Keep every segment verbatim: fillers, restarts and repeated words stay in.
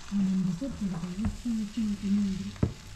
Andando sotto da cinque metri.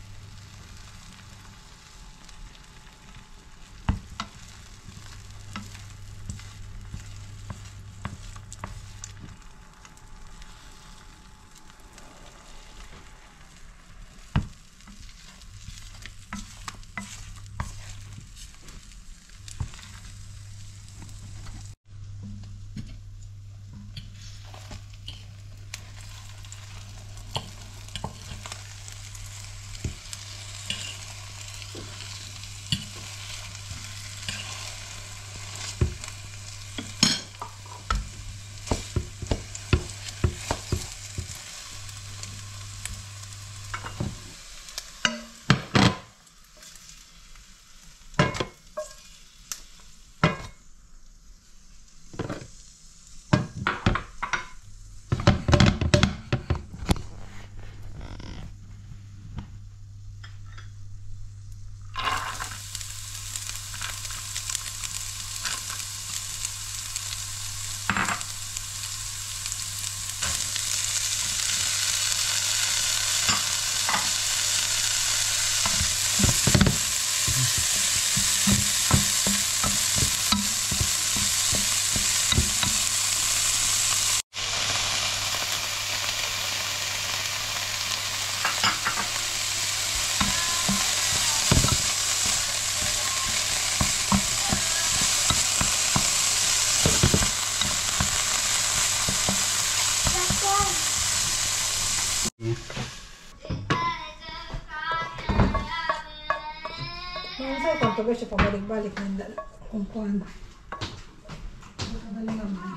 Non sai quanto pesce pabalik-balik ng kung kuhan. Madali naman.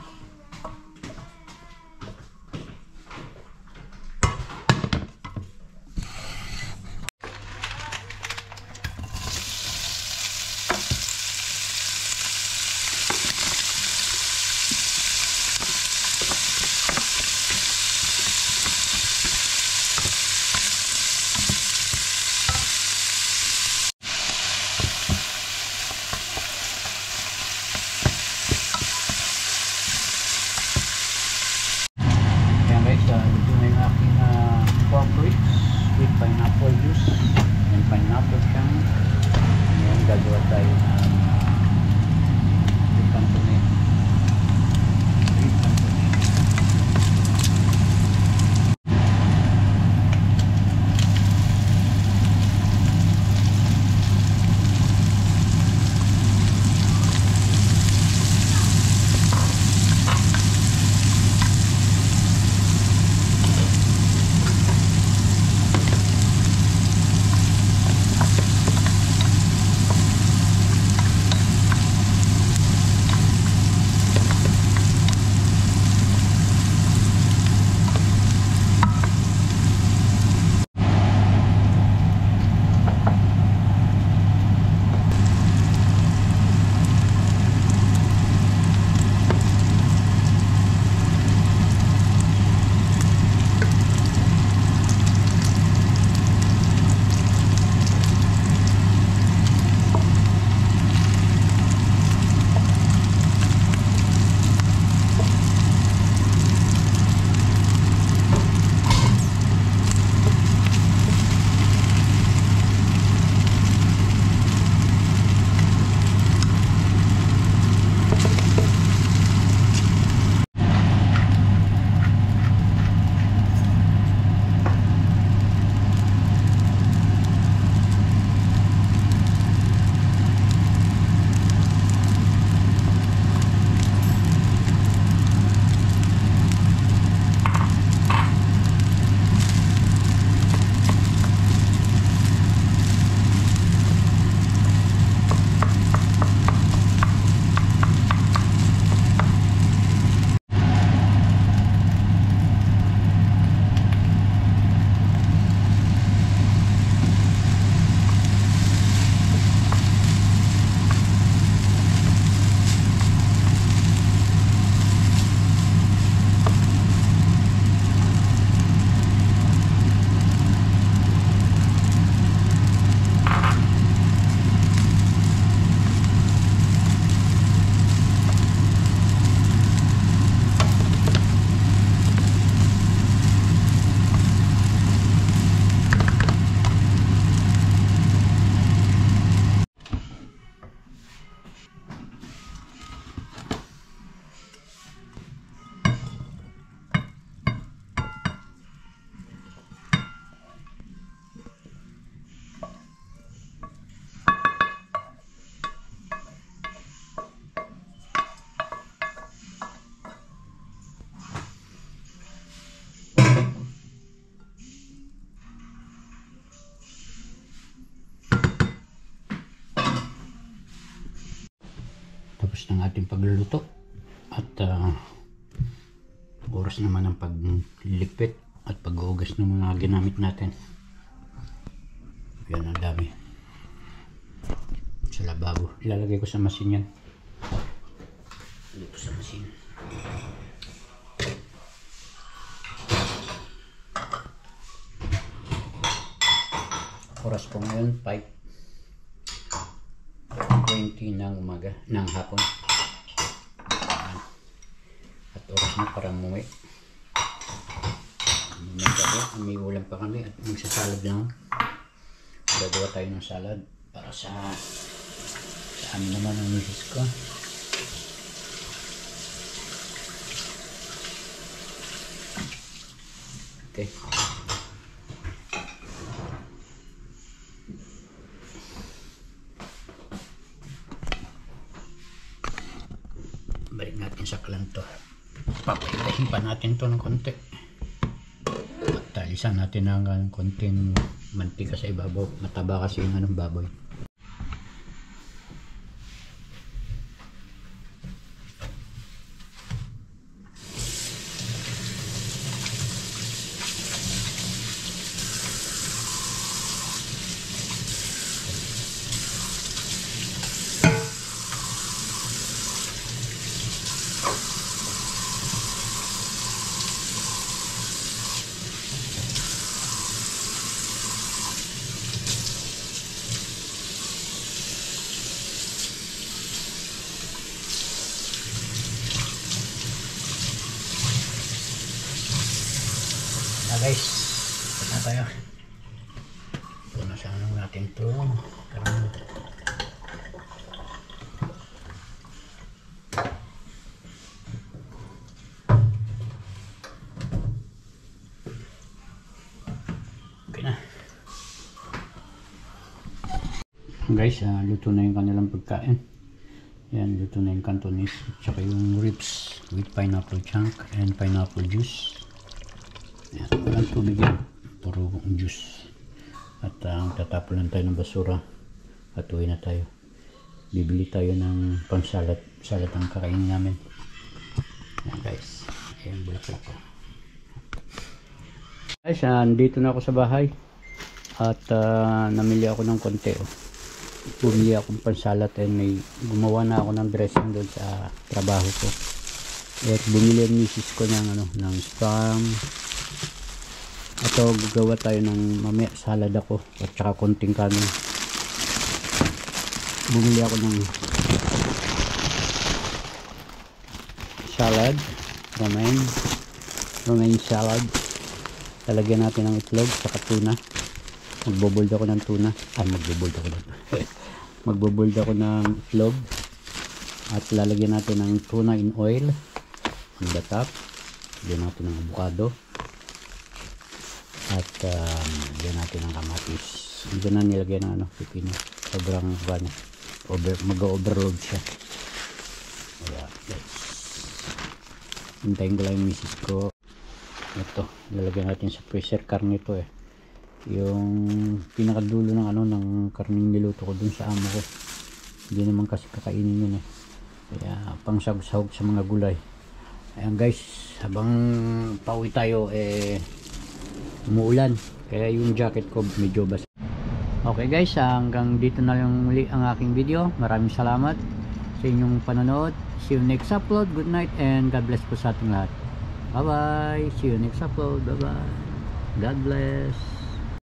oras ng ating pagluluto at uh, oras naman ng pagliligpit at pag-uugas ng mga ginamit natin. Yan, ang dami sa lababo. Ilalagay ko sa masin yan, dito sa masin. Oras ko ngayon five twenty ng umaga, ng hapon. At oras na para umuwi. May ulam pa kami at magsasalad lang. Gagawa tayo ng salad para sa sa amin naman ang misis ko. Okay. Balik natin sa klan to. Papaitahin pa natin to ng konti. At talisan natin ng uh, konting mantika sa ibabaw. Mataba kasi yung anong baboy. Na guys, ito na tayo. Ito na sana natin ito. Karang okay na guys, uh, luto na yung kanilang pagkain. Yan, luto na yung Cantonese at saka yung ribs with pineapple chunk and pineapple juice. Yan, walang tubig yan, puro juice. At uh, tatapon lang tayo ng basura at uwi na tayo. Bibili tayo ng pang salad, salad ang kakainin namin. Yan guys, ayan bulaklak ko. Guys, uh, dito na ako sa bahay at uh, namili ako ng konti. Oh. Bumili akong pang salad and may gumawa na ako ng dressing doon sa trabaho ko. At bumili ang misis ko ng, ano, ng spam. Ito, gagawa tayo ng mamaya salad ako at saka konting kanin. Bumili ako ng salad, romaine romaine salad. Talagyan natin ng itlog saka tuna. Magbobold ako ng tuna. Ay, magbobold ako ng magbobold ako ng itlog at lalagyan natin ng tuna in oil on the top. Lagyan natin ng avocado at um, lagyan natin ng kamatis. Hindi na nilagyan ng ano, pipino. Sobrang ano, over, mag-overload siya. Kaya guys, hintayin ko lang yung misis ko. Ito, lalagyan natin sa freezer karne ito eh. Yung pinakadulo ng ano, ng karning niluto ko dun sa amo ko. Hindi naman kasi kakainin yun eh. Kaya pang sahog-sahog sa mga gulay. Ayan guys, habang pauwi tayo eh umuulan, kaya yung jacket ko medyo basa. Okay guys, hanggang dito na lang muli ang aking video. Maraming salamat sa inyong panonood. See you next upload. Good night and God bless po sa ating lahat. Bye bye. See you next upload. Bye bye. God bless.